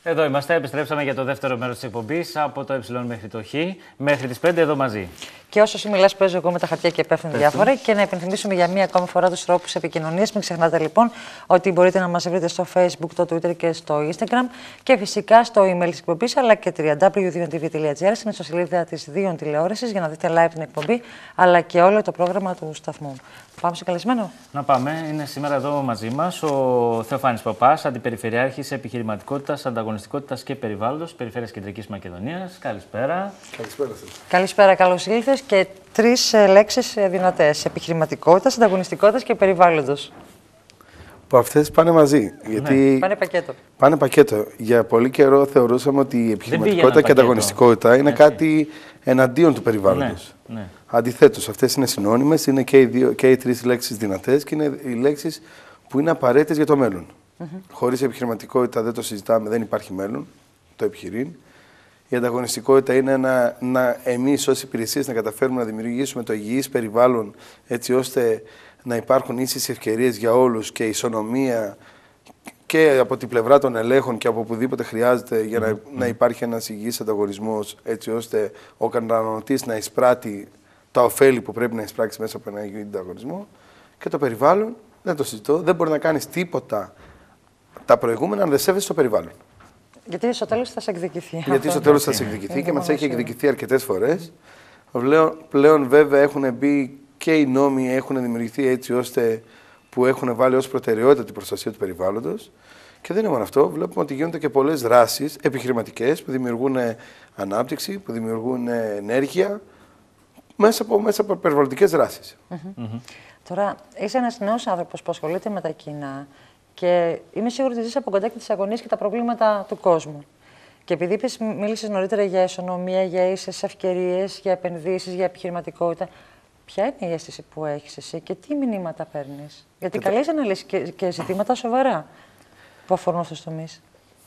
Εδώ είμαστε, επιστρέψαμε για το δεύτερο μέρος της εκπομπής από το Ε μέχρι το Χ, μέχρι τις 5 εδώ μαζί. Και όσο μιλάς, παίζω εγώ με τα χαρτιά και πέφτουν διάφορα. Και να υπενθυμίσουμε για μία ακόμη φορά τους τρόπους επικοινωνίας. Μην ξεχνάτε λοιπόν ότι μπορείτε να μας βρείτε στο Facebook, το Twitter και στο Instagram και φυσικά στο email της εκπομπής, αλλά και www.dion.tv.gr στην ιστοσελίδα της Dion Τηλεόρασης για να δείτε live την εκπομπή, αλλά και όλο το πρόγραμμα του σταθμού. Πάμε στο καλεσμένο. Να πάμε. Είναι σήμερα εδώ μαζί μας ο Θεοφάνης Παπάς, Αντιπεριφερειάρχης Επιχειρηματικότητας, Ανταγωνιστικότητας και Περιβάλλοντος, Περιφέρειας Κεντρικής Μακεδονίας. Καλησπέρα. Καλησπέρα σας. Καλησπέρα, καλώς ήλθες. Και 3 λέξεις δυνατές: επιχειρηματικότητας, ανταγωνιστικότητας και περιβάλλοντος. Που αυτές πάνε μαζί. Γιατί πάνε πακέτο. Πάνε πακέτο. Για πολύ καιρό θεωρούσαμε ότι η επιχειρηματικότητα και η ανταγωνιστικότητα είναι κάτι εναντίον του περιβάλλοντος. Ναι. Αντιθέτως, αυτές είναι συνώνυμες, είναι και οι 3 λέξεις δυνατές και είναι οι λέξεις που είναι απαραίτητες για το μέλλον. Χωρίς επιχειρηματικότητα δεν το συζητάμε, δεν υπάρχει μέλλον, το επιχειρήν. Η ανταγωνιστικότητα είναι εμείς ως υπηρεσίες να καταφέρουμε να δημιουργήσουμε το υγιής περιβάλλον έτσι ώστε να υπάρχουν ίσες ευκαιρίες για όλους και ισονομία και από την πλευρά των ελέγχων και από οπουδήποτε χρειάζεται για να υπάρχει ένας υγιής ανταγωνισμός έτσι ώστε ο καταναλωτής να εισπράττει τα ωφέλη που πρέπει να εισπράξει μέσα από ένα υγιή ανταγωνισμό. Και το περιβάλλον, δεν το συζητώ, δεν μπορεί να κάνεις τίποτα τα προηγούμενα αν δεν σέβεσαι το περιβάλλον. Γιατί στο τέλος θα σε εκδικηθεί. Γιατί στο τέλος θα σε εκδικηθεί και μας έχει εκδικηθεί αρκετές φορές. Πλέον βέβαια έχουν μπει και οι νόμοι έχουν δημιουργηθεί έτσι ώστε που έχουν βάλει ως προτεραιότητα την προστασία του περιβάλλοντος. Και δεν είναι μόνο αυτό. Βλέπουμε ότι γίνονται και πολλές δράσεις επιχειρηματικές που δημιουργούν ανάπτυξη, που δημιουργούν ενέργεια μέσα από περιβαλλοντικές δράσεις. Τώρα, είσαι ένας νέος άνθρωπος που ασχολείται με τα κοινά και είμαι σίγουρη ότι ζεις από κοντά και τις αγωνίες και τα προβλήματα του κόσμου. Και επειδή μίλησες νωρίτερα για ισονομία, για ίσες ευκαιρίες, για επενδύσεις, για επιχειρηματικότητα, ποια είναι η αίσθηση που έχεις εσύ και τι μηνύματα παίρνεις? Γιατί καλείς να λύσεις και ζητήματα σοβαρά που αφορούν αυτούς τους τομείς.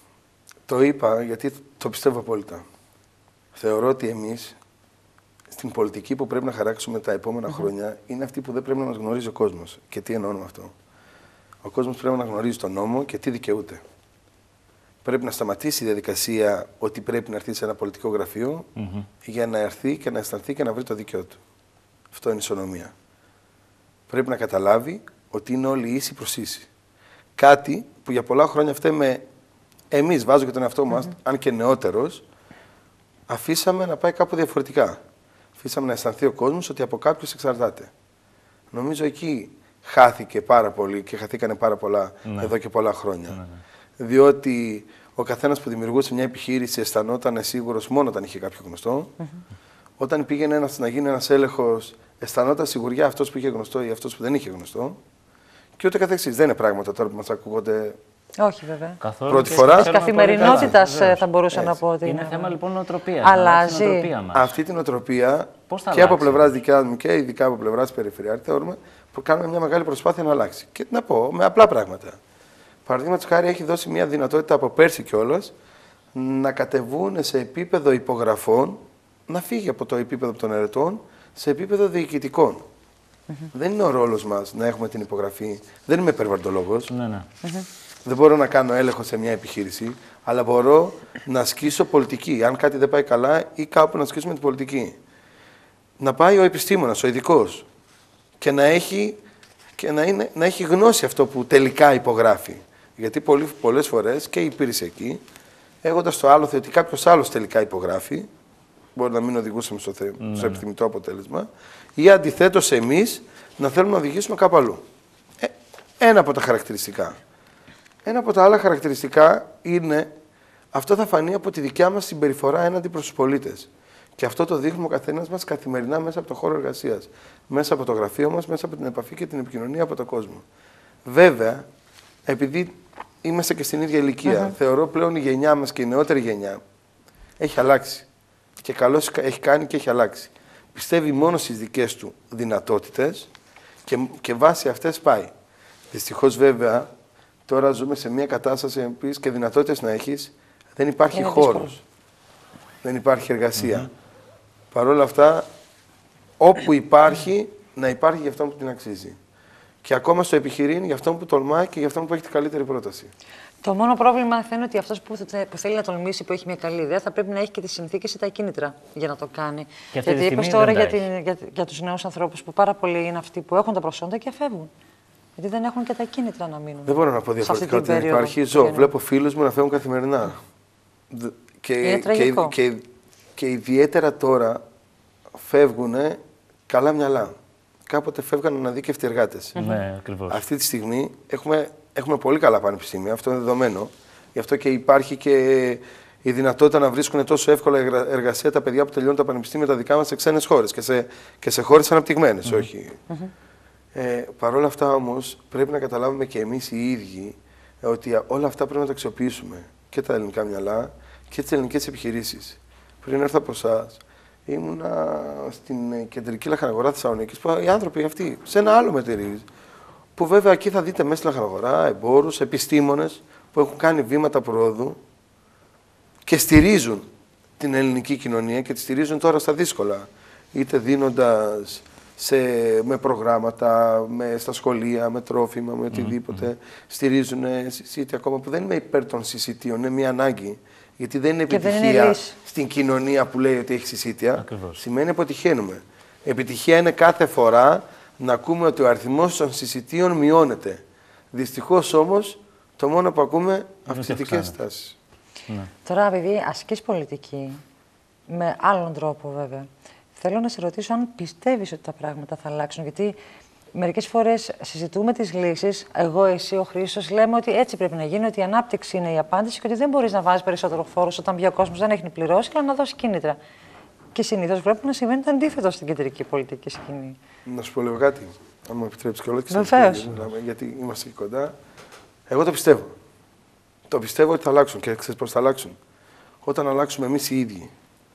Το είπα γιατί το πιστεύω απόλυτα. Θεωρώ ότι εμείς στην πολιτική που πρέπει να χαράξουμε τα επόμενα χρόνια είναι αυτή που δεν πρέπει να μας γνωρίζει ο κόσμος. Και τι εννοώ με αυτό? Ο κόσμος πρέπει να γνωρίζει τον νόμο και τι δικαιούται. Πρέπει να σταματήσει η διαδικασία ότι πρέπει να έρθει σε ένα πολιτικό γραφείο για να έρθει και να αισθανθεί και να βρει το δίκαιο του. Αυτό είναι ισονομία. Πρέπει να καταλάβει ότι είναι όλοι ίσοι προς ίση. Κάτι που για πολλά χρόνια φταίμε εμείς, βάζω και τον εαυτό μας, αν και νεότερος, αφήσαμε να πάει κάπου διαφορετικά. Αφήσαμε να αισθανθεί ο κόσμος ότι από κάποιους εξαρτάται. Νομίζω εκεί χάθηκε πάρα πολύ και χαθήκανε πάρα πολλά εδώ και πολλά χρόνια. Διότι ο καθένας που δημιουργούσε μια επιχείρηση αισθανόταν σίγουρος μόνο όταν είχε κάποιο γνωστό. Όταν πήγαινε να γίνει ένας έλεγχος, αισθανόταν σιγουριά αυτός που είχε γνωστό ή αυτός που δεν είχε γνωστό. Και ούτε καθεξής. Δεν είναι πράγματα τώρα που μας ακούγονται. Όχι, βέβαια. Καθόλου. Πρώτη φορά. Της καθημερινότητας θα μπορούσα να πω ότι είναι θέμα λοιπόν νοοτροπίας. Αλλάζει. Αυτή την νοοτροπία και από πλευράς δικιά μου και ειδικά από πλευράς περιφερειάρχη θεωρούμε που κάνουμε μια μεγάλη προσπάθεια να αλλάξει. Και να πω με απλά πράγματα. Παραδείγματος χάρη έχει δώσει μια δυνατότητα από πέρσι κιόλας να κατεβούν σε επίπεδο υπογραφών, να φύγει από το επίπεδο των ερετών σε επίπεδο διοικητικών. Δεν είναι ο ρόλος μας να έχουμε την υπογραφή. Δεν είμαι περιβαλλοντολόγος. Δεν μπορώ να κάνω έλεγχο σε μια επιχείρηση, αλλά μπορώ να ασκήσω πολιτική. Αν κάτι δεν πάει καλά ή κάπου να ασκήσουμε την πολιτική. Να πάει ο επιστήμονας, ο ειδικός και να έχει γνώση αυτό που τελικά υπογράφει. Γιατί πολλές φορές και οι υπηρεσιακοί, έχοντας το άλοθη ότι κάποιος άλλος τελικά υπογράφει, μπορεί να μην οδηγούσαμε στο επιθυμητό αποτέλεσμα, ή αντιθέτως εμείς να θέλουμε να οδηγήσουμε κάπου αλλού. Ένα από τα χαρακτηριστικά. Ένα από τα άλλα χαρακτηριστικά είναι, αυτό θα φανεί από τη δικιά μας συμπεριφορά έναντι προς τους πολίτες. Και αυτό το δείχνουμε ο καθένας μας καθημερινά μέσα από το χώρο εργασίας, μέσα από το γραφείο μας, μέσα από την επαφή και την επικοινωνία από τον κόσμο. Βέβαια, επειδή είμαστε και στην ίδια ηλικία, θεωρώ πλέον η γενιά μας και η νεότερη γενιά έχει αλλάξει. Και καλώς έχει κάνει και έχει αλλάξει. Πιστεύει μόνο στις δικές του δυνατότητες και βάσει αυτές πάει. Δυστυχώς βέβαια, τώρα ζούμε σε μια κατάσταση που και δυνατότητες να έχεις, δεν υπάρχει χώρος. Δεν υπάρχει εργασία. Παρ' όλα αυτά, όπου υπάρχει, να υπάρχει για αυτό που την αξίζει. Και ακόμα στο επιχειρήν για αυτόν που τολμάει και για αυτόν που έχει την καλύτερη πρόταση. Το μόνο πρόβλημα θα είναι ότι αυτός που θέλει να τολμήσει, που έχει μια καλή ιδέα, θα πρέπει να έχει και τις συνθήκες ή τα κίνητρα για να το κάνει. Γιατί είπες τώρα για τους νέους ανθρώπους που πάρα πολλοί είναι αυτοί που έχουν τα προσόντα και φεύγουν. Γιατί δεν έχουν και τα κίνητρα να μείνουν. Δεν μπορώ να πω διαφορετικά ότι δεν υπάρχει. Βλέπω φίλους μου να φεύγουν καθημερινά. Είναι τραγικό. Και ιδιαίτερα τώρα φεύγουν καλά μυαλά. Κάποτε φεύγαν αναδίκευτοι εργάτες. Ναι, ακριβώς. Αυτή τη στιγμή έχουμε πολύ καλά πανεπιστήμια, αυτό είναι δεδομένο. Γι' αυτό και υπάρχει και η δυνατότητα να βρίσκουν τόσο εύκολα εργασία τα παιδιά που τελειώνουν τα πανεπιστήμια τα δικά μας σε ξένες χώρες και σε χώρες αναπτυγμένες, όχι. Παρ' όλα αυτά όμως πρέπει να καταλάβουμε και εμείς οι ίδιοι ότι όλα αυτά πρέπει να τα αξιοποιήσουμε. Και τα ελληνικά μυαλά και τις ελληνικές επιχειρήσεις. Πριν έρθω από εσάς, ήμουνα στην κεντρική λαχαναγορά Θεσσαλονίκης, που οι άνθρωποι αυτοί, σε ένα άλλο μετερίζει, που βέβαια εκεί θα δείτε μέσα στη λαχαναγορά εμπόρους, επιστήμονες που έχουν κάνει βήματα προόδου και στηρίζουν την ελληνική κοινωνία και τη στηρίζουν τώρα στα δύσκολα. Είτε δίνοντας με προγράμματα, στα σχολεία, με τρόφιμα, με οτιδήποτε. Στηρίζουν συσίτια ακόμα που δεν είμαι υπέρ των συσίτιων, είναι μια ανάγκη. Γιατί δεν είναι επιτυχία στην κοινωνία που λέει ότι έχει συσίτια. Σημαίνει αποτυχαίνουμε. Επιτυχία είναι κάθε φορά να ακούμε ότι ο αριθμός των συσιτίων μειώνεται. Δυστυχώς όμως το μόνο που ακούμε αυξητικές στάσεις. Ναι. Τώρα, επειδή ασκείς πολιτική, με άλλον τρόπο βέβαια, θέλω να σε ρωτήσω αν πιστεύεις ότι τα πράγματα θα αλλάξουν. Γιατί μερικές φορές συζητούμε τις λύσεις, εγώ, εσύ, ο Χρήστος, λέμε ότι έτσι πρέπει να γίνει, ότι η ανάπτυξη είναι η απάντηση και ότι δεν μπορείς να βάζεις περισσότερο φόρος όταν πια ο κόσμος δεν έχει πληρώσει, αλλά να δώσει κίνητρα. Και συνήθως βλέπουμε να συμβαίνει το αντίθετο στην κεντρική πολιτική σκηνή. Να σου πω λίγο κάτι, αν μου επιτρέψεις κιόλας και γιατί είμαστε εκεί κοντά. Εγώ το πιστεύω. Το πιστεύω ότι θα αλλάξουν και ξέρεις πώς θα αλλάξουν. Όταν αλλάξουμε εμείς οι ίδιοι.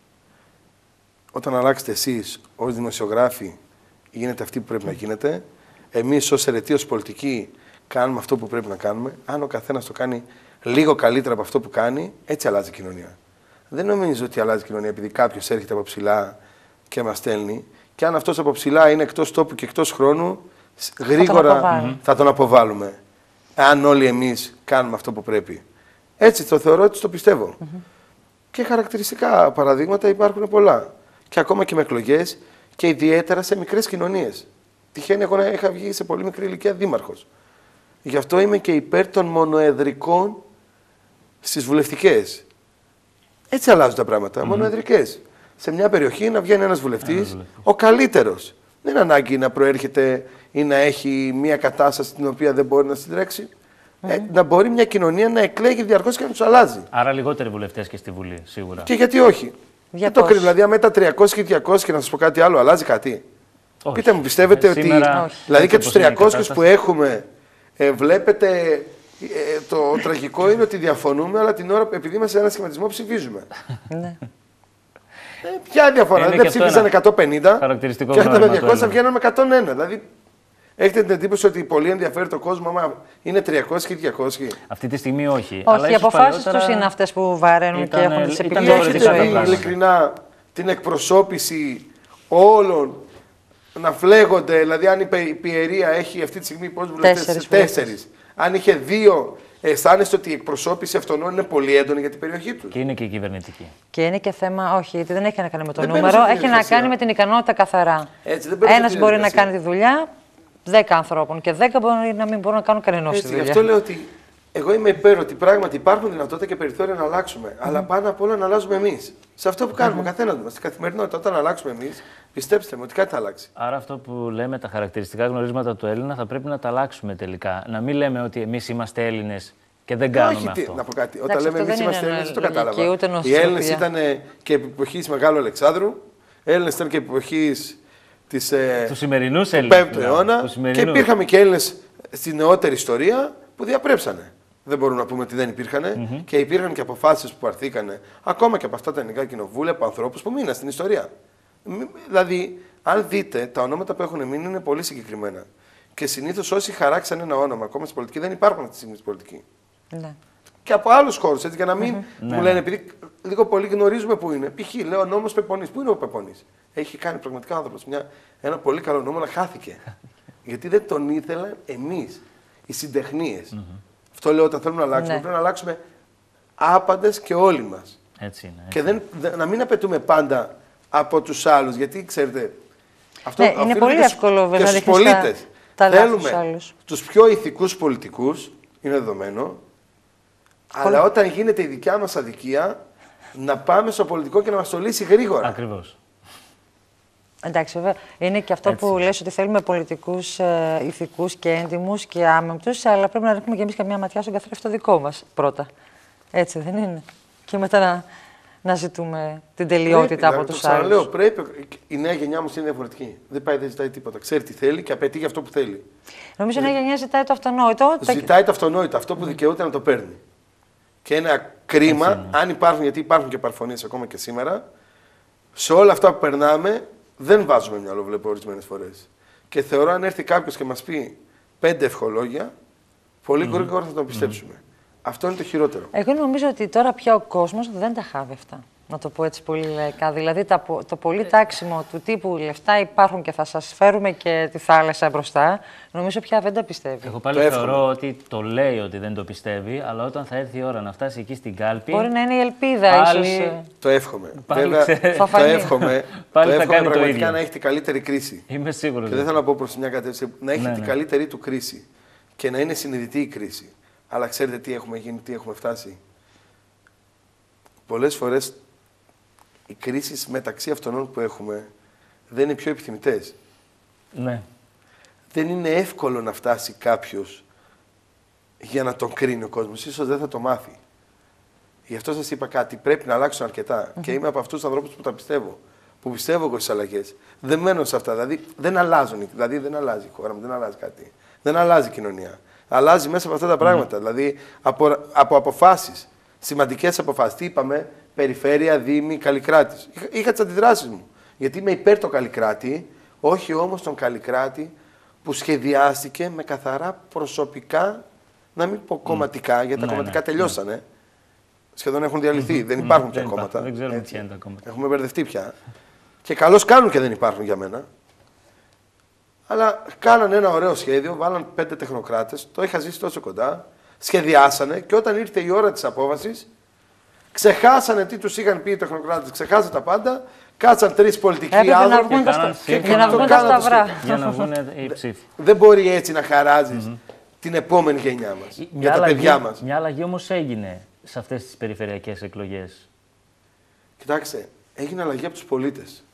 Όταν αλλάξετε εσείς ως δημοσιογράφοι, γίνεται αυτή που πρέπει να γίνεται. Εμείς ως αιρετοί, ως πολιτικοί, κάνουμε αυτό που πρέπει να κάνουμε. Αν ο καθένας το κάνει λίγο καλύτερα από αυτό που κάνει, έτσι αλλάζει η κοινωνία. Δεν νομίζω ότι αλλάζει η κοινωνία επειδή κάποιος έρχεται από ψηλά και μας στέλνει. Και αν αυτός από ψηλά είναι εκτός τόπου και εκτός χρόνου, γρήγορα θα τον αποβάλουμε. Αν όλοι εμείς κάνουμε αυτό που πρέπει. Έτσι το θεωρώ, έτσι το πιστεύω. Και χαρακτηριστικά παραδείγματα υπάρχουν πολλά. Και ακόμα και με εκλογές και ιδιαίτερα σε μικρές κοινωνίες. Τυχαίνει, εγώ είχα βγει σε πολύ μικρή ηλικία δήμαρχος. Γι' αυτό είμαι και υπέρ των μονοεδρικών στις βουλευτικές. Έτσι αλλάζουν τα πράγματα. Μονοεδρικές. Σε μια περιοχή να βγαίνει ένας βουλευτής, ο καλύτερος. Δεν είναι ανάγκη να προέρχεται ή να έχει μια κατάσταση την οποία δεν μπορεί να συντρέξει. Να μπορεί μια κοινωνία να εκλέγει διαρκώς και να τους αλλάζει. Άρα λιγότεροι βουλευτές και στη Βουλή, σίγουρα. Και γιατί όχι. Δεν το κρίνω. Δηλαδή, αν μετά 300 και 200 και να σας πω κάτι άλλο, αλλάζει κάτι. Όχι. Πείτε μου, πιστεύετε ότι. Δηλαδή και τους 300 που έχουμε, βλέπετε. Το τραγικό είναι ότι διαφωνούμε, αλλά την ώρα επειδή είμαστε σε ένα σχηματισμό ψηφίζουμε. Ποια διαφορά. Δεν ψήφισαν 150 και αν ήταν 200 βγαίνουν με 101. Δηλαδή, έχετε την εντύπωση ότι πολύ ενδιαφέρει το κόσμο, άμα είναι 300 και 200. Αυτή τη στιγμή όχι. Όχι, οι αποφάσεις τους είναι αυτές που βαραίνουν και έχουν τις επιλογές της ζωής. Έχετε ειλικρινά την εκπροσώπηση όλων να φλέγονται, δηλαδή αν η Πιερία έχει αυτή τη στιγμή πόσους βουλευτές, 4. Αν είχε 2, αισθάνεστε ότι η εκπροσώπηση αυτών είναι πολύ έντονη για την περιοχή του. Και είναι και κυβερνητική. Και είναι και θέμα, όχι, γιατί δεν έχει να κάνει με το νούμερο, έχει να κάνει με την ικανότητα καθαρά. Ένας μπορεί να κάνει τη δουλειά 10 ανθρώπων και 10 μπορεί να μην μπορούν να κάνουν κανένας τη δουλειά. Γι' αυτό λέω ότι εγώ είμαι υπέρ ότι πράγματι υπάρχουν δυνατότητα και περιθώρια να αλλάξουμε. Αλλά πάνω απ' όλα να αλλάζουμε εμείς. Σε αυτό που κάνουμε ο καθένας μας, στην καθημερινότητα, όταν αλλάξουμε εμείς, πιστέψτε με ότι κάτι θα αλλάξει. Άρα αυτό που λέμε, τα χαρακτηριστικά γνωρίσματα του Έλληνα, θα πρέπει να τα αλλάξουμε τελικά. Να μην λέμε ότι εμείς είμαστε Έλληνες και δεν κάνουμε αυτό. Να πω κάτι. Όταν λέμε εμείς είμαστε Έλληνες, δεν το κατάλαβα. Οι Έλληνες ήταν και επί εποχής Μεγάλου Αλεξάνδρου, Έλληνες ήταν και επί εποχής του σημερινού του 5ου αιώνα. Και υπήρχαν και Έλληνες στη νεότερη ιστορία που διαπρέψανε. Δεν μπορούμε να πούμε ότι δεν υπήρχαν. Και υπήρχαν και αποφάσεις που πάρθηκαν ακόμα και από αυτά τα ελληνικά κοινοβούλια από ανθρώπους που μείναν στην ιστορία. Δηλαδή, αν δείτε, τα ονόματα που έχουν μείνει είναι πολύ συγκεκριμένα. Και συνήθως όσοι χαράξαν ένα όνομα, ακόμα στην πολιτική, δεν υπάρχουν αυτή τη στιγμή στην πολιτική. Ναι. Και από άλλους χώρους, έτσι, για να μην μου λένε, επειδή λίγο πολύ γνωρίζουμε πού είναι. Π.χ. λέω νόμος Πεπονής. Πού είναι ο Πεπονής? Έχει κάνει πραγματικά άνθρωπος ένα πολύ καλό νόμο, αλλά χάθηκε. Γιατί δεν τον ήθελαν εμείς, οι συντεχνίες. Αυτό λέω όταν θέλουμε να αλλάξουμε. Πρέπει να αλλάξουμε άπαντες και όλοι μας. Έτσι είναι. Και να μην απαιτούμε πάντα από τους άλλους. Γιατί ξέρετε. Αυτό είναι πολύ εύκολο βέβαια. Και στους πολίτες. Θέλουμε τους πιο ηθικούς πολιτικούς, είναι δεδομένο. Αλλά όταν γίνεται η δικιά μας αδικία, να πάμε στο πολιτικό και να μας το λύσει γρήγορα. Ακριβώς. Εντάξει, βέβαια. Είναι και αυτό που λες ότι θέλουμε πολιτικούς ηθικούς και έντιμους και άμεμπτους, αλλά πρέπει να ρίχνουμε και εμείς καμιά ματιά στον καθρέφτη δικό μας πρώτα. Έτσι δεν είναι? Και μετά να ζητούμε την τελειότητα από τους άλλους. Λέω, πρέπει. Η νέα γενιά όμως είναι διαφορετική. Δεν ζητάει τίποτα. Ξέρει τι θέλει και απαιτεί για αυτό που θέλει. Νομίζω η νέα γενιά ζητάει το αυτονόητο. Ζητάει το αυτονόητο, αυτό που δικαιούται να το παίρνει. Και ένα κρίμα, αν υπάρχουν, γιατί υπάρχουν και παρφωνίες ακόμα και σήμερα, σε όλα αυτά που περνάμε δεν βάζουμε μυαλό, βλέπω ορισμένες φορές. Και θεωρώ αν έρθει κάποιος και μας πει 5 ευχολόγια, πολύ γρήγορα θα τον πιστέψουμε. Αυτό είναι το χειρότερο. Εγώ νομίζω ότι τώρα πια ο κόσμος δεν τα χάβει αυτά. Να το πω έτσι πολύ λαϊκά. Δηλαδή το πολύ τάξιμο του τύπου λεφτά υπάρχουν και θα σας φέρουμε και τη θάλασσα μπροστά, νομίζω πια δεν τα πιστεύει. Εγώ πάλι θεωρώ ότι το λέει ότι δεν το πιστεύει, αλλά όταν θα έρθει η ώρα να φτάσει εκεί στην κάλπη. Μπορεί να είναι η ελπίδα, ίσως. Το εύχομαι. Βέβαια, το εύχομαι. Πάλι το θα εύχομαι κάνει πραγματικά το ίδιο. να έχει την καλύτερη κρίση. Είμαι σίγουρος. Και δεν θέλω να πω προς μια κατεύθυνση. Να έχει την καλύτερη του κρίση. Και να είναι συνειδητή η κρίση. Αλλά ξέρετε τι έχουμε γίνει, τι έχουμε φτάσει. Πολλές φορές οι κρίσεις μεταξύ αυτών που έχουμε δεν είναι πιο επιθυμητές. Ναι. Δεν είναι εύκολο να φτάσει κάποιος για να τον κρίνει ο κόσμος. Ίσως δεν θα το μάθει. Γι' αυτό σας είπα κάτι. Πρέπει να αλλάξουν αρκετά. Και είμαι από αυτούς τους ανθρώπους που τα πιστεύω. Που πιστεύω εγώ στις αλλαγές. Δεν μένω σε αυτά. Δηλαδή δεν αλλάζουν. Δηλαδή δεν αλλάζει η χώρα μου, δεν αλλάζει κάτι. Δεν αλλάζει η κοινωνία. Αλλάζει μέσα από αυτά τα πράγματα. Δηλαδή από αποφάσεις. Σημαντικές αποφάσεις. Τι είπαμε, περιφέρεια, δήμη, καλλικράτης. Είχα τις αντιδράσεις μου. Γιατί είμαι υπέρ το καλλικράτη, όχι όμως τον καλλικράτη που σχεδιάστηκε με καθαρά προσωπικά, να μην πω κομματικά, γιατί τα κομματικά τελειώσανε. Σχεδόν έχουν διαλυθεί. Δεν υπάρχουν πια κόμματα. Δεν ξέρουμε ποια είναι τα κόμματα. Έχουμε μπερδευτεί πια. Και καλώς κάνουν και δεν υπάρχουν για μένα. Αλλά κάνανε ένα ωραίο σχέδιο, βάλαν 5 τεχνοκράτες, το είχα ζήσει τόσο κοντά, σχεδιάσανε και όταν ήρθε η ώρα της απόφασης, ξεχάσανε τι τους είχαν πει οι τεχνοκράτες, ξεχάσανε τα πάντα, κάτσαν 3 πολιτικοί άνθρωποι για να βγουν τα σταυρά. Για να βγουν οι ψήφοι. Δεν μπορεί έτσι να χαράζεις την επόμενη γενιά μας, για τα παιδιά μας. Μια αλλαγή όμως έγινε σε αυτές τις περιφερειακές εκλογές. Κοιτάξτε, έγινε αλλαγή από τους πολίτες.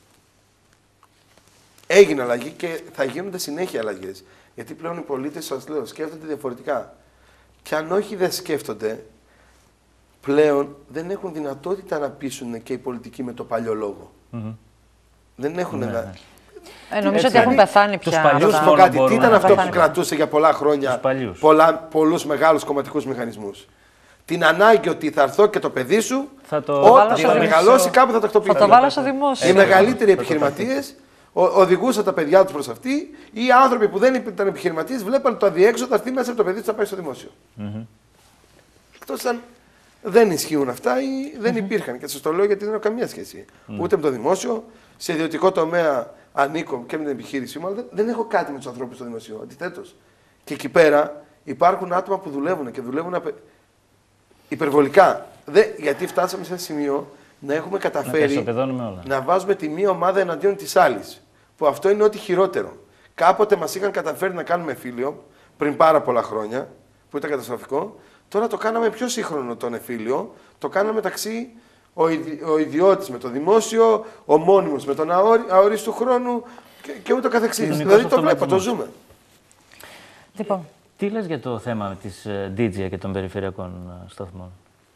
Έγινε αλλαγή και θα γίνονται συνέχεια αλλαγές. Γιατί πλέον οι πολίτες, σας λέω, σκέφτονται διαφορετικά. Και αν όχι δεν σκέφτονται, πλέον δεν έχουν δυνατότητα να πείσουν και οι πολιτικοί με το παλιό λόγο. Δεν έχουν. Νομίζω ότι έχουν πεθάνει πια. Παλιούς να πω κάτι. Τι ήταν αυτό που κρατούσε για πολλά χρόνια πολλούς μεγάλους κομματικούς μηχανισμούς. Την ανάγκη ότι θα έρθω και το παιδί σου, όταν θα μεγαλώσει, κάπου θα τακτοποιηθεί. Θα το βάλω στο δημόσιο. Οι μεγαλύτεροι επιχειρηματίες οδηγούσαν τα παιδιά τους προς αυτή, ή οι άνθρωποι που δεν ήταν επιχειρηματίες βλέπαν το αδιέξοδο, θα έρθει μέσα από το παιδί του να πάει στο δημόσιο. Εκτός αν δεν ισχύουν αυτά ή δεν υπήρχαν. Και σας το λέω γιατί δεν έχω καμία σχέση. Ούτε με το δημόσιο, σε ιδιωτικό τομέα ανήκω και με την επιχείρησή μου, αλλά δεν έχω κάτι με τους ανθρώπους στο δημοσίο. Αντιθέτως. Και εκεί πέρα υπάρχουν άτομα που δουλεύουν και δουλεύουν υπερβολικά. Γιατί φτάσαμε σε ένα σημείο να έχουμε καταφέρει να βάζουμε τη μία ομάδα εναντίον της άλλης. Που αυτό είναι ό,τι χειρότερο. Κάποτε μας είχαν καταφέρει να κάνουμε εμφύλιο πριν πάρα πολλά χρόνια, που ήταν καταστροφικό. Τώρα το κάναμε πιο σύγχρονο τον εμφύλιο. Το κάναμε μεταξύ ο ιδιώτης με το δημόσιο, ο μόνιμος με τον αορίστου χρόνου και ούτω καθεξής. Δηλαδή το βλέπω, το ζούμε. Λοιπόν. Τι λες για το θέμα της DJ και των περιφερειακών σταθμών?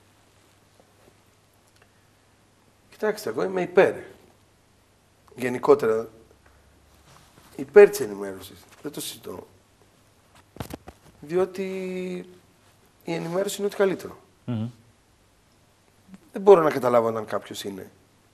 Κοιτάξτε, εγώ είμαι υπέρ. Γενικότερα, υπέρ της ενημέρωσης. Δεν το συζητώ. Διότι η ενημέρωση είναι ό,τι καλύτερο. Δεν μπορώ να καταλάβω αν κάποιος είναι.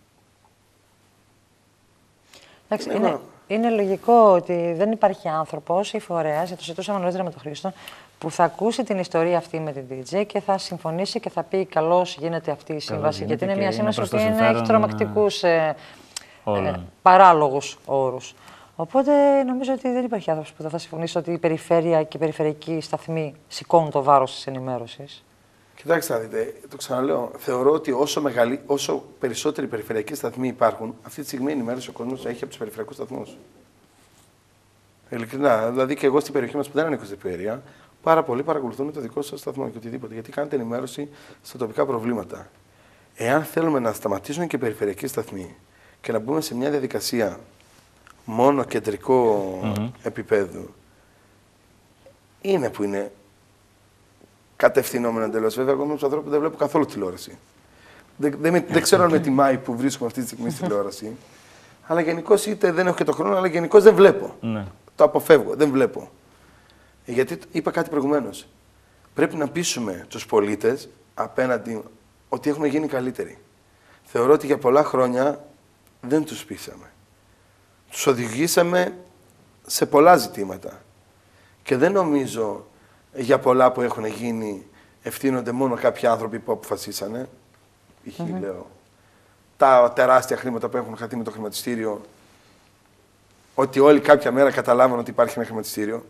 Εντάξει, είναι λογικό ότι δεν υπάρχει άνθρωπος ή φορέας, γιατί το συζητούσαμε νωρίτερα με τον Χρήστο, που θα ακούσει την ιστορία αυτή με την DJ και θα συμφωνήσει και θα πει καλώς γίνεται αυτή η σύμβαση. Γιατί είναι μια σύμβαση που έχει τρομακτικούς παράλογους όρους. Οπότε νομίζω ότι δεν υπάρχει άνθρωπος που θα συμφωνήσει ότι η περιφέρεια και οι περιφερειακοί σταθμοί σηκώνουν το βάρος της ενημέρωσης. Κοιτάξτε, να δείτε, το ξαναλέω. Θεωρώ ότι όσο περισσότεροι περιφερειακοί σταθμοί υπάρχουν, αυτή τη στιγμή η ενημέρωση ο κόσμος έχει από τους περιφερειακούς σταθμούς. Ειλικρινά. Δηλαδή και εγώ στην περιοχή μας που δεν ανήκω στην περιφέρεια, πάρα πολλοί παρακολουθούν το δικό σας σταθμό και οτιδήποτε. Γιατί κάνετε ενημέρωση στα τοπικά προβλήματα. Εάν θέλουμε να σταματήσουν και οι περιφερειακοί σταθμοί και να μπούμε σε μια διαδικασία μόνο κεντρικό επίπεδου, είναι που είναι κατευθυνόμενο εντελώς. Βέβαια, εγώ είμαι από του ανθρώπου που δεν βλέπω καθόλου τηλεόραση. Δεν ξέρω αν με τιμάει που βρίσκομαι αυτή τη στιγμή στη τηλεόραση. Αλλά γενικώς είτε δεν έχω και το χρόνο, αλλά γενικώς δεν βλέπω. Ναι. Το αποφεύγω, δεν βλέπω. Γιατί είπα κάτι προηγουμένως. Πρέπει να πείσουμε τους πολίτες απέναντι ότι έχουμε γίνει καλύτεροι. Θεωρώ ότι για πολλά χρόνια δεν τους πείσαμε. Τους οδηγήσαμε σε πολλά ζητήματα. Και δεν νομίζω για πολλά που έχουν γίνει ευθύνονται μόνο κάποιοι άνθρωποι που αποφασίσανε. Π.χ. λέω, τα τεράστια χρήματα που έχουν χαθεί με το χρηματιστήριο, ότι όλοι κάποια μέρα καταλάβαν ότι υπάρχει ένα χρηματιστήριο.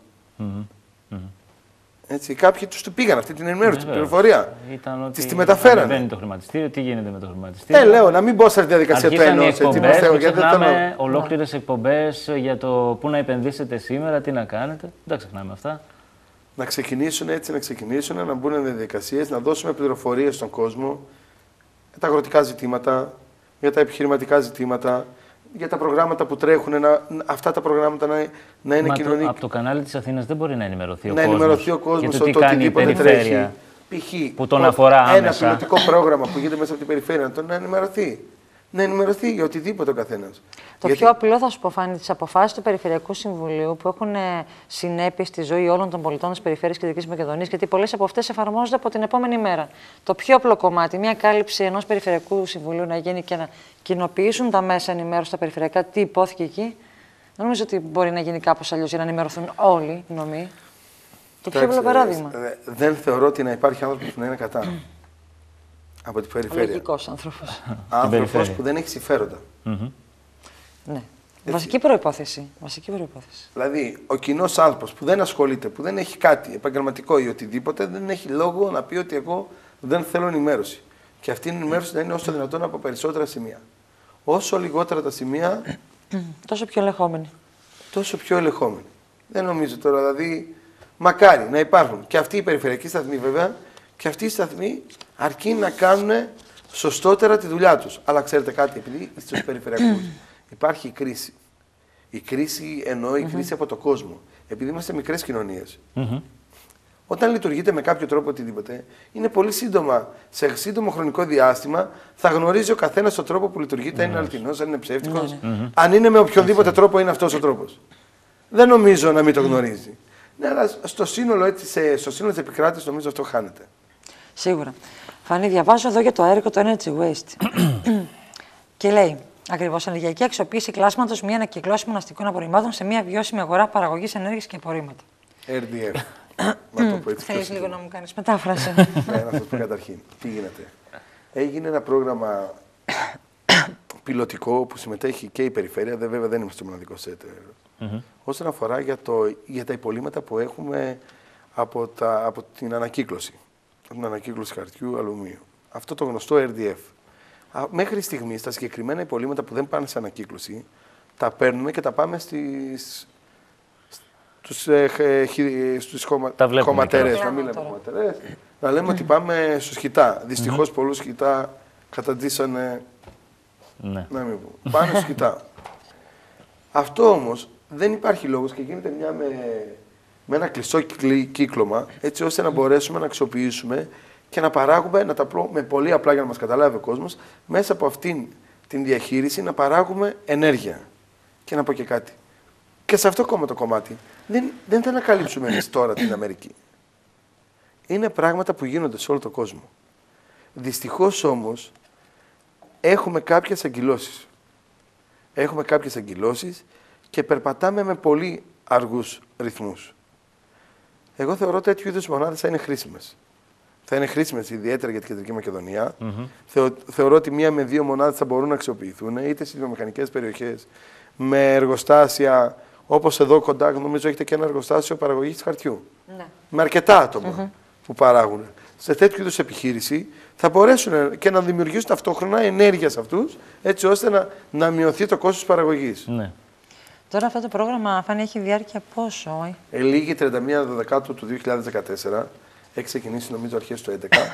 Έτσι, κάποιοι τους πήγαν αυτή την ενημέρωση, την πληροφορία. Τις τη μεταφέρανε. Δεν είναι το χρηματιστήριο, τι γίνεται με το χρηματιστήριο. Λέω, να μην μπω σε διαδικασία του ενός. Ξεχνάμε ολόκληρες εκπομπές για το πού να επενδύσετε σήμερα, τι να κάνετε. Δεν ξεχνάμε αυτά. Να ξεκινήσουν έτσι, να μπουν διαδικασίες, να δώσουμε πληροφορίες στον κόσμο για τα αγροτικά ζητήματα, για τα επιχειρηματικά ζητήματα, για τα προγράμματα που τρέχουν, αυτά τα προγράμματα να είναι κοινωνικά. Από το κανάλι της Αθήνας δεν μπορεί να ενημερωθεί ο κόσμος. Να ενημερωθεί ο κόσμος ότι οτιδήποτε τρέχει. Π.χ. που τον αφορά άμεσα. Ένα πιλωτικό πρόγραμμα που γίνεται μέσα από την περιφέρεια, να ενημερωθεί. Να ενημερωθεί για οτιδήποτε ο καθένας. Πιο απλό θα σου πω, Φάνη, τις αποφάσεις του Περιφερειακού Συμβουλίου που έχουν συνέπειες στη ζωή όλων των πολιτών της Περιφέρειας Κεντρικής Μακεδονίας, γιατί πολλές από αυτές εφαρμόζονται από την επόμενη μέρα. Το πιο απλό κομμάτι, μια κάλυψη ενός Περιφερειακού Συμβουλίου να γίνει και να κοινοποιήσουν τα μέσα ενημέρωση στα περιφερειακά τι υπόθηκε εκεί, δεν νομίζω ότι μπορεί να γίνει κάπως αλλιώς για να ενημερωθούν όλοι οι νομοί. Το πιο απλό παράδειγμα. Δεν θεωρώ ότι να υπάρχει άνθρωπος που να είναι κατά. Από την περιφέρεια. Λογικός άνθρωπος. Άνθρωπος που δεν έχει συμφέροντα. Ναι. Βασική προϋπόθεση. Δηλαδή, ο κοινός άνθρωπος που δεν ασχολείται, που δεν έχει κάτι επαγγελματικό ή οτιδήποτε, δεν έχει λόγο να πει ότι εγώ δεν θέλω ενημέρωση. Και αυτή η ενημέρωση να είναι όσο δυνατόν από περισσότερα σημεία. Όσο λιγότερα τα σημεία, τόσο πιο ελεγχόμενοι. Τόσο πιο ελεγχόμενοι. Δεν νομίζω τώρα, δηλαδή, μακάρι να υπάρχουν και αυτοί οι περιφερειακοί σταθμοί βέβαια, και αυτοί οι σταθμοί αρκεί να κάνουν σωστότερα τη δουλειά τους. Αλλά ξέρετε κάτι, επειδή στους περιφερειακούς υπάρχει η κρίση. Η κρίση εννοώ η κρίση από το κόσμο. Επειδή είμαστε μικρές κοινωνίες. Όταν λειτουργείτε με κάποιο τρόπο οτιδήποτε, είναι πολύ σύντομα, σε σύντομο χρονικό διάστημα, θα γνωρίζει ο καθένας τον τρόπο που λειτουργείται, αν είναι αληθινός, αν είναι ψεύτικος, αν είναι με οποιονδήποτε τρόπο είναι αυτός ο τρόπος. Δεν νομίζω να μην το γνωρίζει. Ναι, αλλά στο σύνολο της επικράτησης νομίζω αυτό χάνεται. Σίγουρα. Φανή, διαβάζω εδώ για το έργο το Energy Waste. Και λέει, ακριβώς, ενεργειακή αξιοποίηση κλάσματος μη ανακυκλώσιμων αστικών απορριμμάτων σε μια βιώσιμη αγορά παραγωγής ενέργειας και απορρίμματα. RDF. Να το πω έτσι. Θέλεις λίγο να μου κάνεις μετάφραση. Ναι, να σας πω καταρχήν. Τι γίνεται. Έγινε ένα πρόγραμμα πιλωτικό που συμμετέχει και η περιφέρεια, βέβαια δεν είμαστε το μοναδικό σετ. Όσον αφορά για τα υπολείμματα που έχουμε από την ανακύκλωση. Την ανακύκλωση χαρτιού, αλουμίου. Αυτό το γνωστό RDF. Μέχρι στιγμής τα συγκεκριμένα υπολείμματα που δεν πάνε σε ανακύκλωση, τα παίρνουμε και τα πάμε στους χωματερές. Να μην λέμε χωματερές, να λέμε ότι πάμε στους χιτά. Δυστυχώς πολλούς χιτά καταντήσανε. Ναι. Να μην πω. Πάνε στους χιτά. Αυτό όμως δεν υπάρχει λόγος και γίνεται με ένα κλειστό κύκλωμα, έτσι ώστε να μπορέσουμε να αξιοποιήσουμε και να παράγουμε, να τα πω με πολύ απλά για να μας καταλάβει ο κόσμος, μέσα από αυτήν την διαχείριση να παράγουμε ενέργεια. Και να πω και κάτι. Και σε αυτό ακόμα το κομμάτι δεν θα ανακαλύψουμε εμείς τώρα την Αμερική. Είναι πράγματα που γίνονται σε όλο τον κόσμο. Δυστυχώς όμως έχουμε κάποιες αγκυλώσεις. Έχουμε κάποιες αγκυλώσεις και περπατάμε με πολύ αργούς ρυθμούς. Εγώ θεωρώ τέτοιου είδους μονάδες θα είναι χρήσιμες. Θα είναι χρήσιμες ιδιαίτερα για την Κεντρική Μακεδονία. Θεωρώ ότι 1 με 2 μονάδες θα μπορούν να αξιοποιηθούν είτε στις βιομηχανικές περιοχές, με εργοστάσια, όπως εδώ κοντά, νομίζω έχετε και ένα εργοστάσιο παραγωγής χαρτιού. Ναι. Με αρκετά άτομα που παράγουν. Σε τέτοιου είδους επιχείρηση θα μπορέσουν και να δημιουργήσουν ταυτόχρονα ενέργεια σε αυτούς, έτσι ώστε να μειωθεί το κόστος παραγωγής. Ναι. Τώρα αυτό το πρόγραμμα, Φάνη, έχει διάρκεια πόσο? Λήγει 31 Δεκάτου του 2014. Έχει ξεκινήσει νομίζω αρχές του 2011.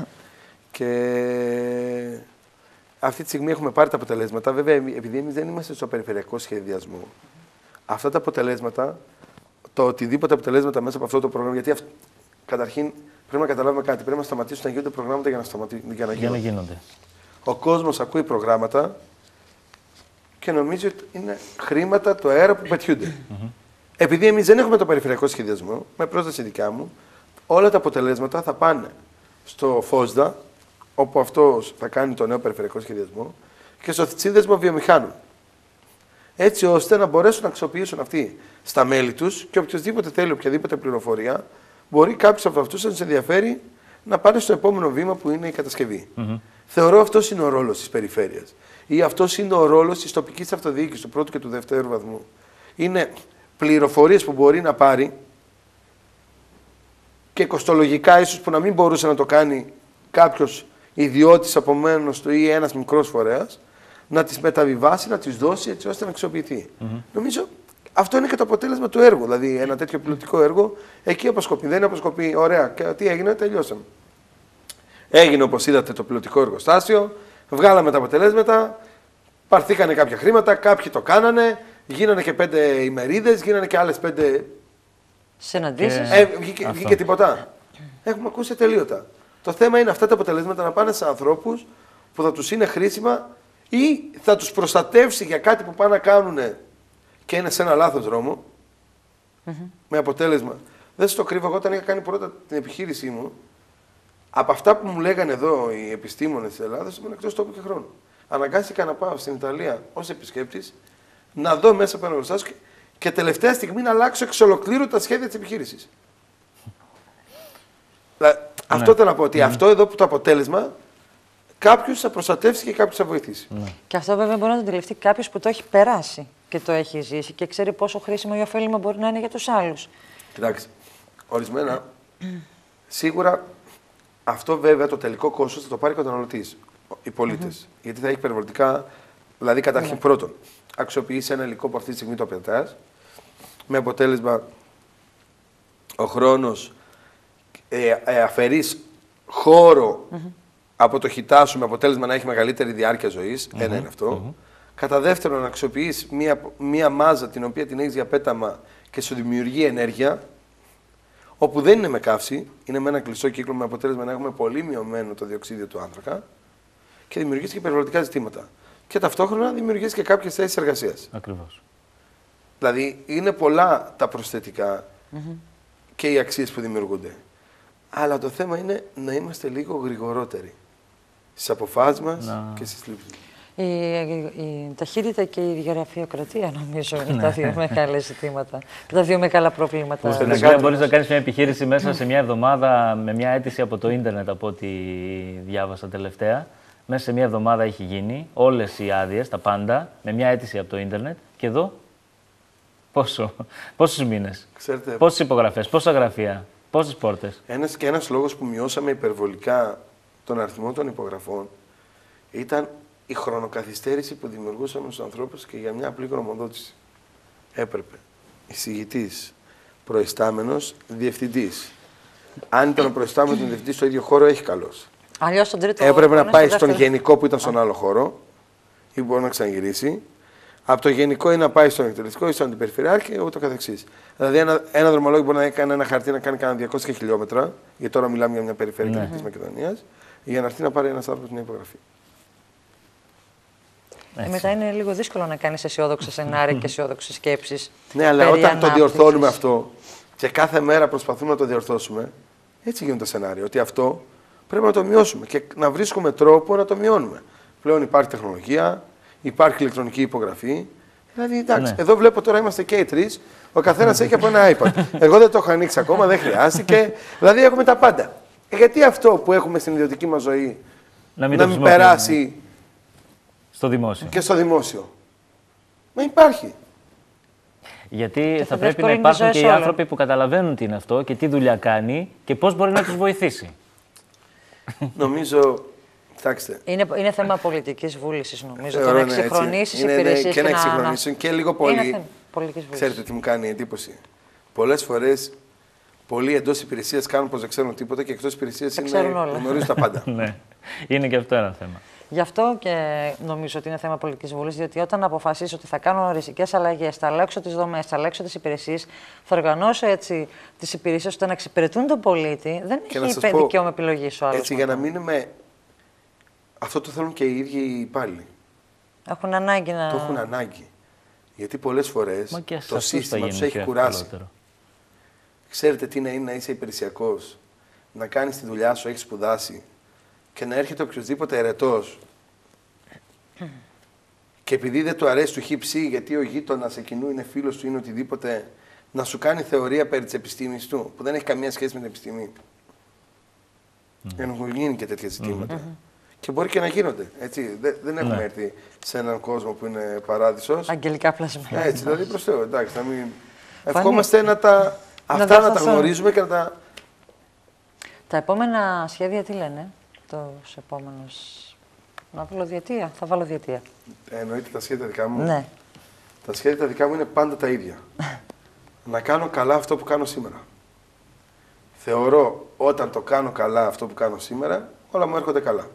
Και αυτή τη στιγμή έχουμε πάρει τα αποτελέσματα. Βέβαια, επειδή εμείς δεν είμαστε στο περιφερειακό σχεδιασμό, αυτά τα αποτελέσματα, το οτιδήποτε αποτελέσματα μέσα από αυτό το πρόγραμμα, γιατί καταρχήν πρέπει να καταλάβουμε κάτι. Πρέπει να σταματήσουν να γίνονται προγράμματα για να γίνονται. Ο κόσμος ακούει προγράμματα και νομίζει ότι είναι χρήματα το αέρα που πετιούνται. Επειδή εμείς δεν έχουμε το περιφερειακό σχεδιασμό, με πρόταση δικιά μου, όλα τα αποτελέσματα θα πάνε στο ΦΟΣΔΑ, όπου αυτός θα κάνει το νέο περιφερειακό σχεδιασμό, και στο σύνδεσμο βιομηχάνων. Έτσι ώστε να μπορέσουν να αξιοποιήσουν αυτοί στα μέλη τους και οποιοδήποτε θέλει οποιαδήποτε πληροφορία, μπορεί κάποιος από αυτούς να τους ενδιαφέρει να πάρει στο επόμενο βήμα που είναι η κατασκευή. Θεωρώ αυτός είναι ο ρόλος της περιφέρειας. Ή αυτός είναι ο ρόλος της τοπικής αυτοδιοίκησης του πρώτου και του δευτέρου βαθμού. Είναι πληροφορίες που μπορεί να πάρει και κοστολογικά ίσως που να μην μπορούσε να το κάνει κάποιος ιδιώτης από μένος του ή ένας μικρός φορέας, να τις μεταβιβάσει, να τις δώσει έτσι ώστε να αξιοποιηθεί. Νομίζω αυτό είναι και το αποτέλεσμα του έργου. Δηλαδή, ένα τέτοιο πιλωτικό έργο εκεί αποσκοπεί. Δεν αποσκοπεί, ωραία, και τι έγινε, τελειώσαμε. Έγινε, όπως είδατε, το πιλωτικό εργοστάσιο, βγάλαμε τα αποτελέσματα, πάρθηκαν κάποια χρήματα, κάποιοι το κάνανε, γίνανε και 5 ημερίδες, γίνανε και άλλες 5 συναντήσεις. Βγήκε τίποτα. Έχουμε ακούσει τελείωτα. Το θέμα είναι αυτά τα αποτελέσματα να πάνε σε ανθρώπους που θα τους είναι χρήσιμα ή θα τους προστατεύσει για κάτι που πάνε να κάνουν και είναι σε ένα λάθος δρόμο. Με αποτέλεσμα. Δεν σας το κρύβω, εγώ όταν είχα κάνει πρώτα την επιχείρησή μου, από αυτά που μου λέγανε εδώ οι επιστήμονες της Ελλάδας, ήμουν εκτός τόπου και χρόνου. Αναγκάστηκα να πάω στην Ιταλία ως επισκέπτης, να δω μέσα από ένα εργοστάσιο και τελευταία στιγμή να αλλάξω εξ ολοκλήρου τα σχέδια της επιχείρησης. Αυτό θέλω να πω, ότι αυτό εδώ που το αποτέλεσμα κάποιος θα προστατεύσει και κάποιος θα βοηθήσει. Και αυτό βέβαια μπορεί να το αντιληφθεί κάποιος που το έχει περάσει και το έχει ζήσει και ξέρει πόσο χρήσιμο ή ωφέλιμο μπορεί να είναι για τους άλλους. Κοιτάξτε, ορισμένα, σίγουρα αυτό βέβαια το τελικό κόστος θα το πάρει ο καταναλωτής, οι πολίτες. Γιατί θα έχει περιβαλλοντικά, δηλαδή καταρχήν πρώτον, αξιοποιήσει ένα υλικό που αυτή τη στιγμή το πετάς, με αποτέλεσμα ο χρόνος αφαιρείς χώρο από το χιτά σου με αποτέλεσμα να έχει μεγαλύτερη διάρκεια ζωής. Ένα είναι αυτό. Κατά δεύτερον, να αξιοποιείς μία μάζα την οποία την έχεις για πέταμα και σου δημιουργεί ενέργεια, όπου δεν είναι με καύση, είναι με ένα κλειστό κύκλο με αποτέλεσμα να έχουμε πολύ μειωμένο το διοξείδιο του άνθρακα και δημιουργείς και περιβαλλοντικά ζητήματα. Και ταυτόχρονα δημιουργείς και κάποιες θέσεις εργασίας. Ακριβώς. Δηλαδή, είναι πολλά τα προσθετικά και οι αξίες που δημιουργούνται. Αλλά το θέμα είναι να είμαστε λίγο γρηγορότεροι στις αποφάσεις μας και στις λήψεις. Η ταχύτητα και η γραφειοκρατία νομίζω είναι τα δύο μεγάλα ζητήματα, τα δύο μεγάλα προβλήματα. Στην Αγγλία μπορείς να κάνεις μια επιχείρηση μέσα σε μια εβδομάδα με μια αίτηση από το ίντερνετ, από ό,τι διάβασα τελευταία. Μέσα σε μια εβδομάδα έχει γίνει όλες οι άδειες, τα πάντα, με μια αίτηση από το ίντερνετ. Και εδώ, πόσους μήνες, πόσες υπογραφές, πόσα γραφεία, πόσες πόρτες. Ένας λόγος που μειώσαμε υπερβολικά τον αριθμό των υπογραφών ήταν η χρονοκαθυστέρηση που δημιουργούσαμε στους ανθρώπους και για μια απλή γνωμοδότηση. Έπρεπε εισηγητής, προϊστάμενος, διευθυντής. Αν ήταν ο προϊστάμενος και διευθυντής στο ίδιο χώρο, έχει καλός. Αλλιώς στον τρίτο έπρεπε να πάει στον γενικό που ήταν στον άλλο χώρο ή μπορεί να ξαναγυρίσει. Από το γενικό ή να πάει στον εκτελεστικό ή στον αντιπεριφερειάρχη και ούτω καθεξής. Δηλαδή, ένα δρομολόγιο μπορεί να κάνει ένα χαρτί να κάνει κανένα 200 χιλιόμετρα, γιατί τώρα μιλάμε για μια περιφέρεια της Μακεδονίας, για να έρθει να πάρει ένας άνθρωπος μια υπογραφή. Μετά είναι λίγο δύσκολο να κάνεις αισιόδοξα σενάρια και αισιόδοξες σκέψεις. Ναι, αλλά όταν το διορθώνουμε αυτό και κάθε μέρα προσπαθούμε να το διορθώσουμε, έτσι γίνονται τα σενάρια. Ότι αυτό πρέπει να το μειώσουμε και να βρίσκουμε τρόπο να το μειώνουμε. Πλέον υπάρχει τεχνολογία, υπάρχει ηλεκτρονική υπογραφή. Δηλαδή, εντάξει, εδώ βλέπω τώρα είμαστε και οι τρεις, ο καθένας έχει από ένα iPad. Εγώ δεν το έχω ανοίξει ακόμα, δεν χρειάστηκε. Δηλαδή, έχουμε τα πάντα. Γιατί αυτό που έχουμε στην ιδιωτική μας ζωή να μην περάσει στο δημόσιο. Και στο δημόσιο. Μα υπάρχει. Γιατί θα πρέπει να υπάρχουν και οι άνθρωποι που καταλαβαίνουν τι είναι αυτό και τι δουλειά κάνει και πώς μπορεί να τους βοηθήσει. Νομίζω. Κοιτάξτε. Είναι θέμα πολιτικής βούλησης, νομίζω. Και να εξυγχρονίσεις υπηρεσίες. Και να εξυγχρονίσουν και λίγο πολύ. Πολιτικής βούλησης. Ξέρετε τι μου κάνει εντύπωση. Πολλές φορές πολλοί εντός υπηρεσίας κάνουν πως δεν ξέρουν τίποτα και εκτός υπηρεσίας γνωρίζουν τα πάντα. Ναι, είναι και αυτό ένα θέμα. Γι' αυτό και νομίζω ότι είναι θέμα πολιτικής βούλησης, διότι όταν αποφασίσω ότι θα κάνω ριζικές αλλαγές, θα αλλάξω τις δομές, θα αλλάξω τις υπηρεσίες, θα οργανώσω έτσι τις υπηρεσίες ώστε να εξυπηρετούν τον πολίτη, δεν έχει δικαίωμα επιλογής ο άλλος. Έτσι, για να μείνουμε. Αυτό το θέλουν και οι ίδιοι οι υπάλληλοι. Έχουν ανάγκη να. Το έχουν ανάγκη. Γιατί πολλές φορές το σύστημα τους έχει κουράσει. Ξέρετε τι είναι να είσαι υπηρεσιακός, να κάνεις τη δουλειά σου, έχεις σπουδάσει και να έρχεται οποιοδήποτε ερετός και επειδή δεν του αρέσει του χύψη, γιατί ο γείτονας εκείνου είναι φίλος του, είναι οτιδήποτε, να σου κάνει θεωρία περί της επιστήμης του, που δεν έχει καμία σχέση με την επιστήμη. Έχουν γίνει και τέτοια ζητήματα. Και μπορεί και να γίνονται. Έτσι. Δεν έχουμε έρθει σε έναν κόσμο που είναι παράδεισος. Αγγελικά πλασμένα. Έτσι, δηλαδή προς Θεού, εντάξει, να μην. Ευχόμαστε αυτά να τα γνωρίζουμε και να τα. Τα επόμενα σχέδια τι λένε, τους επόμενους. Να βάλω διετία, θα βάλω διετία. Εννοείται τα σχέδια δικά μου. Ναι. Τα σχέδια δικά μου είναι πάντα τα ίδια. Να κάνω καλά αυτό που κάνω σήμερα. Θεωρώ όταν το κάνω καλά αυτό που κάνω σήμερα, όλα μου έρχονται καλά.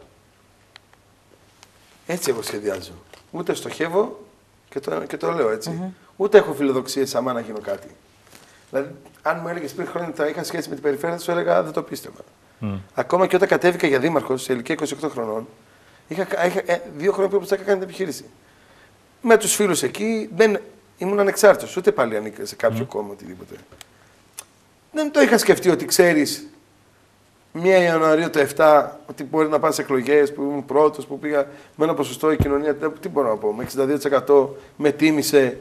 Έτσι εγώ σχεδιάζω. Ούτε στοχεύω και το λέω έτσι. Ούτε έχω φιλοδοξίες άμα να γίνω κάτι. Δηλαδή, αν μου έλεγες πριν χρόνια ότι θα είχα σχέση με την περιφέρεια, θα σου έλεγα δεν το πίστευα. Ακόμα και όταν κατέβηκα για δήμαρχος σε ηλικία 28 χρονών, είχα 2 χρόνια που θα είχα κάνει την επιχείρηση. Με τους φίλους εκεί ήμουν ανεξάρτητος, ούτε πάλι ανήκα σε κάποιο κόμμα οτιδήποτε. Δεν το είχα σκεφτεί ότι ξέρεις 1 Ιανουαρίου το 7 ότι μπορεί να πας σε εκλογές που ήμουν πρώτος, που πήγα με ένα ποσοστό η κοινωνία. Τι μπορώ να πω, με 62% με τίμησε.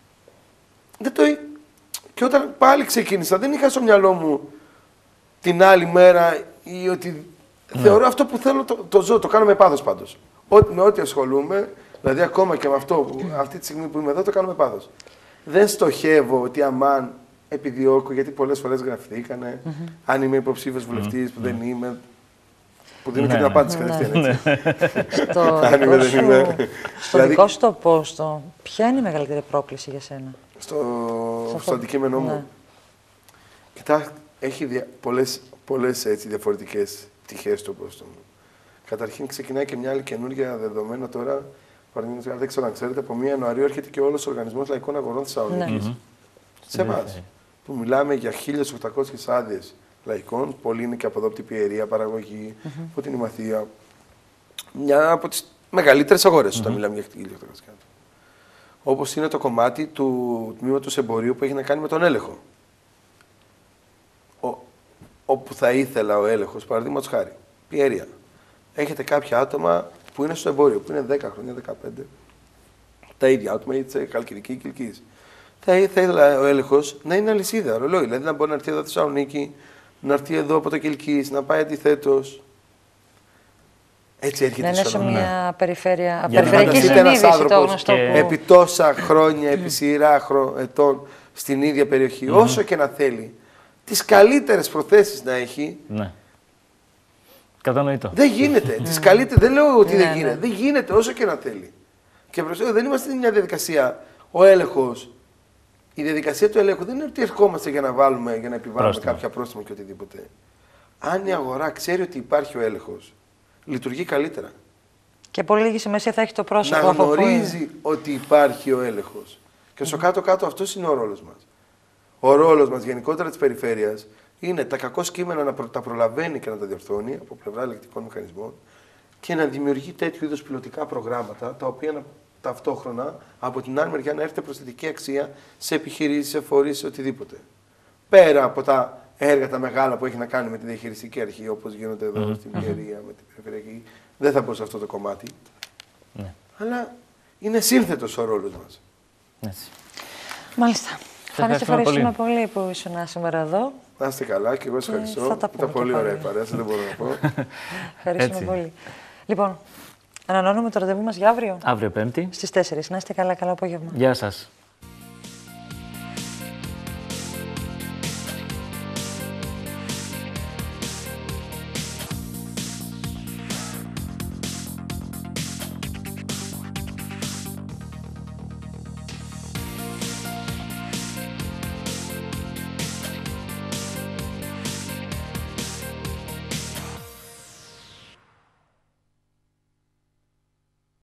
Και όταν πάλι ξεκίνησα, δεν είχα στο μυαλό μου την άλλη μέρα ή ότι. Θεωρώ αυτό που θέλω το ζω, το κάνω με πάθος πάντως. Με ό,τι ασχολούμαι, δηλαδή ακόμα και με αυτό που αυτή τη στιγμή που είμαι εδώ, το κάνω με πάθος. Δεν στοχεύω ότι αμάν επιδιώκω, γιατί πολλές φορές γραφτήκανε, αν είμαι υποψήφιος βουλευτής που δεν είμαι. Που δίνω και την απάντηση κατευθείαν. Στο δικό σου το πόστο, ποια είναι η μεγαλύτερη πρόκληση για σένα? Στο αντικείμενό μου. Κοιτάξτε, έχει πολλές διαφορετικές πτυχές στο πόστο μου. Καταρχήν ξεκινάει και μια άλλη καινούργια δεδομένα τώρα. Παραδείγματος, δεν ξέρω αν ξέρετε, από 1 Ιανουαρίου έρχεται και όλος ο Οργανισμός Λαϊκών Αγορών Θεσσαλονίκης. Σε εμάς. Που μιλάμε για 1.800 άδειες λαϊκών. Πολλοί είναι και από εδώ από την Πιερία, παραγωγή, από την Ημαθία. Μια από τις μεγαλύτερες αγορές όταν μιλάμε για 1.800. Όπως είναι το κομμάτι του τμήματος εμπορίου που έχει να κάνει με τον έλεγχο. Όπου θα ήθελα ο έλεγχος, παραδείγματος χάρη, Πιερία. Έχετε κάποια άτομα που είναι στο εμπόριο, που είναι 10 χρόνια, 15. Τα ίδια άτομα, είτε σε Χαλκιδική ή Κιλκής. Θα ήθελα ο έλεγχος να είναι αλυσίδα, ρολόι. Δηλαδή να μπορεί να έρθει εδώ από Θεσσαλονίκη, να έρθει εδώ από το Κιλκής, να πάει αντιθέτως. Έτσι έρχεται να είναι σε μια περιφέρεια. Για να φανταστείτε ένας άνθρωπος επί τόσα χρόνια, επί σειρά ετών στην ίδια περιοχή, όσο και να θέλει, τις καλύτερες προθέσεις να έχει. Ναι. Κατανοητό. Δεν γίνεται. Τις καλύτερες, δεν λέω ότι δεν γίνεται. Δεν γίνεται όσο και να θέλει. Και προσέξτε, δεν είμαστε σε μια διαδικασία. Ο έλεγχος, η διαδικασία του ελέγχου δεν είναι ότι ερχόμαστε για να βάλουμε, για να επιβάλλουμε κάποια πρόστιμα και οτιδήποτε. Αν η αγορά ξέρει ότι υπάρχει ο έλεγχος, λειτουργεί καλύτερα. Και πολύ λίγη σημασία θα έχει το πρόσωπο. Να γνωρίζει ότι υπάρχει ο έλεγχος. Και στο κάτω-κάτω αυτός είναι ο ρόλος μας. Ο ρόλος μας γενικότερα της περιφέρειας είναι τα κακό κείμενα να τα προλαβαίνει και να τα διορθώνει από πλευρά ελεκτικών μηχανισμών και να δημιουργεί τέτοιου είδους πιλωτικά προγράμματα τα οποία ταυτόχρονα από την άλλη μεριά να έρθει προσθετική αξία σε επιχειρήσεις, σε φορείς, σε οτιδήποτε. Πέρα από τα έργα τα μεγάλα που έχει να κάνει με τη διαχειριστική αρχή, όπως γίνονται εδώ στην Πιερία, με την περιφερειακή, δεν θα πω σε αυτό το κομμάτι. Αλλά είναι σύνθετος ο ρόλος μας. Έτσι. Μάλιστα. Φάνη, σε ευχαριστούμε πολύ που ήσουν σήμερα εδώ. Να είστε καλά και εγώ σας ευχαριστώ. Ήταν πολύ ωραία η παρέαση, δεν μπορώ να πω. Ευχαριστούμε πολύ. Λοιπόν, ανανεώνουμε το ραντεβού μας για αύριο. Αύριο Πέμπτη. Στις 4. Να είστε καλά, καλό απόγευμα. Γεια σας.